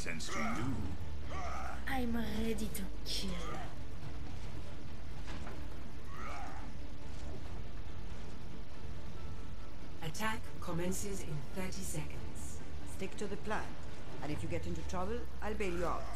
sense to you. I'm ready to kill. Attack commences in 30 seconds. Stick to the plan. And if you get into trouble, I'll bail you out.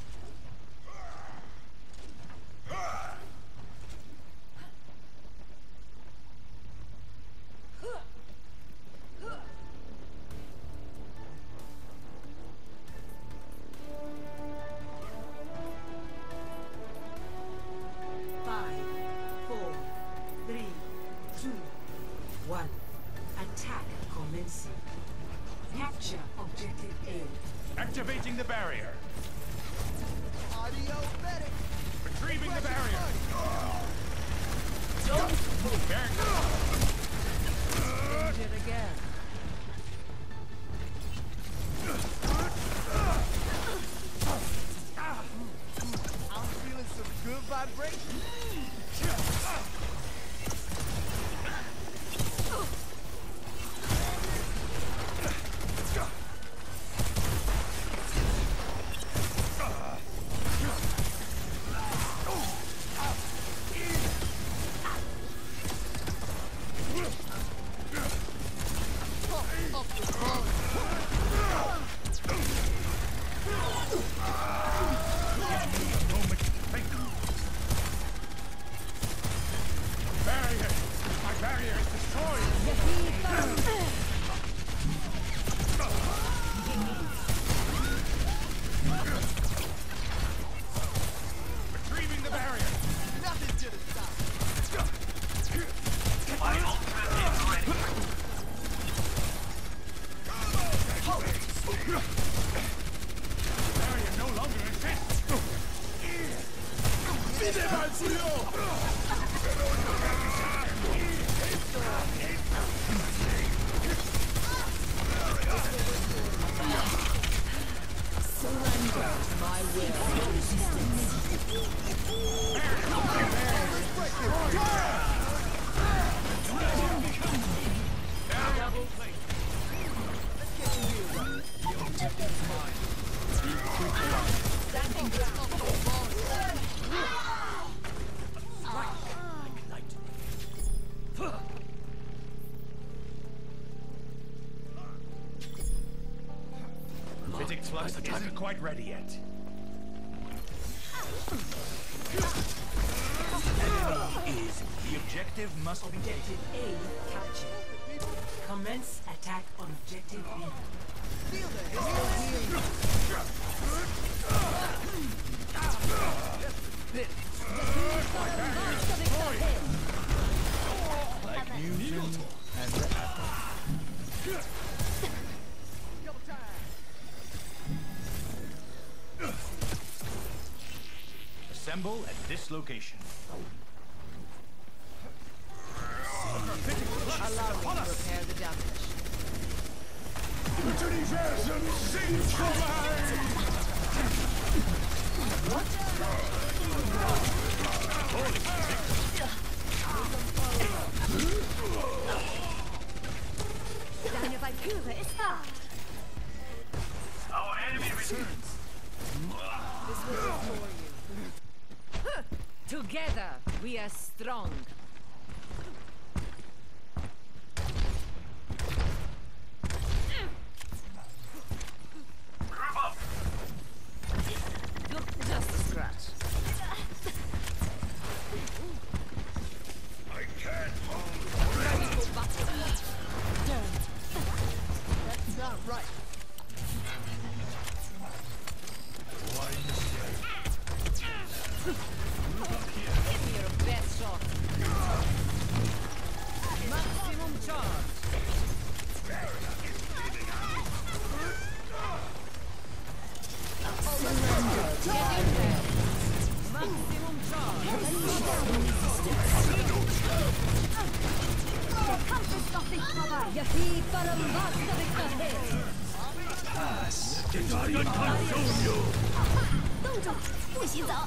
Attack commencing. Capture objective A. Activating the barrier. Audio medic. Retrieving the barrier. Don't move. Danger again. I'm feeling some good vibrations. Physics Flux isn't quite ready yet. Enemy is. The objective must be Objective A captured. Commence attack on objective B. like Newton and the atom. Assemble at this location. Allow me to repair the damage. Deine Valkyrie ist da! Our enemy returns. This will restore you. Together, we are strong. Group up. Just a scratch. I can't hold. That's not right. Give me your best shot. Maximum charge. Get in there. Maximum charge. Der Kampf ist noch nicht vorbei! Pass. 动作，不许走！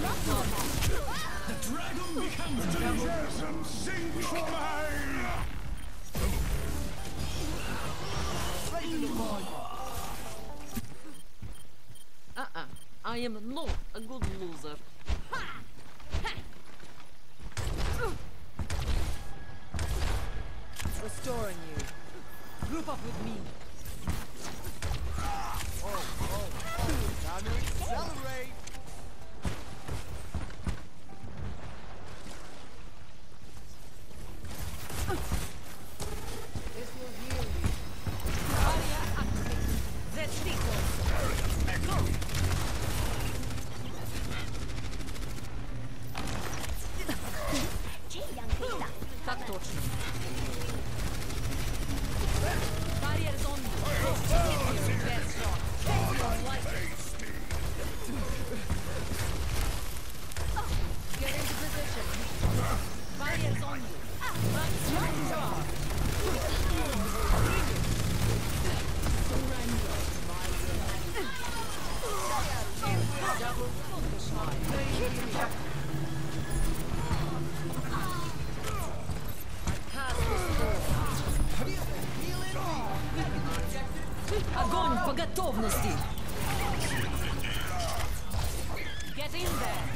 The dragon becomes a I am not a good loser. Restoring you. Group up with me. Time to accelerate. This will heal you. Barrier activated. Zestico. Так точно. Barrier's on you. Your best shot. Like it. Get into position. Barrier's on you. Double focus line. Огонь по готовности! Get in there!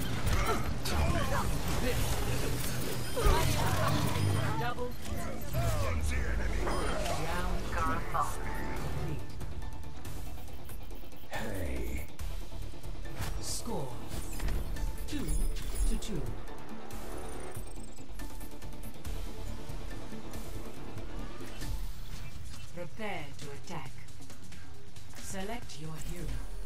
Double. Hey. Score 2-2. Prepare to attack. Select your hero.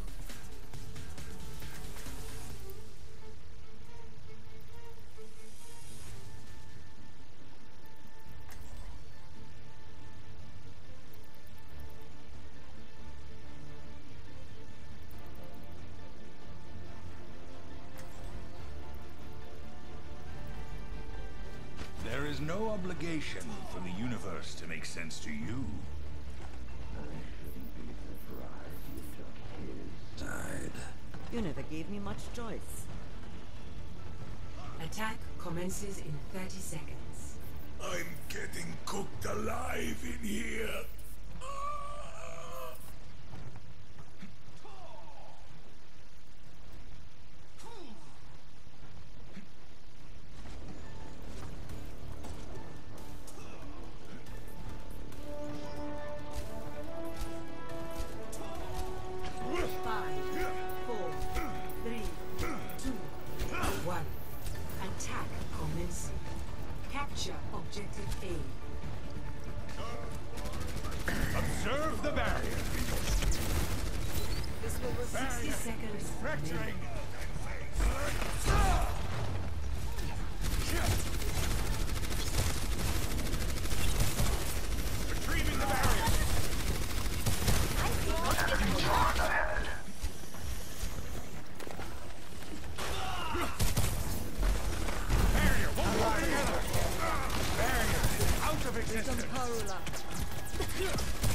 There is no obligation for the universe to make sense to you. Side. You never gave me much choice. Attack commences in 30 seconds. I'm getting cooked alive in here. Attack commencing. Capture objective A. Observe the barrier. This will be 60 seconds. Fracturing. Retrieving the barrier. Barrier won't hold together. Barrier is out of existence. Paula.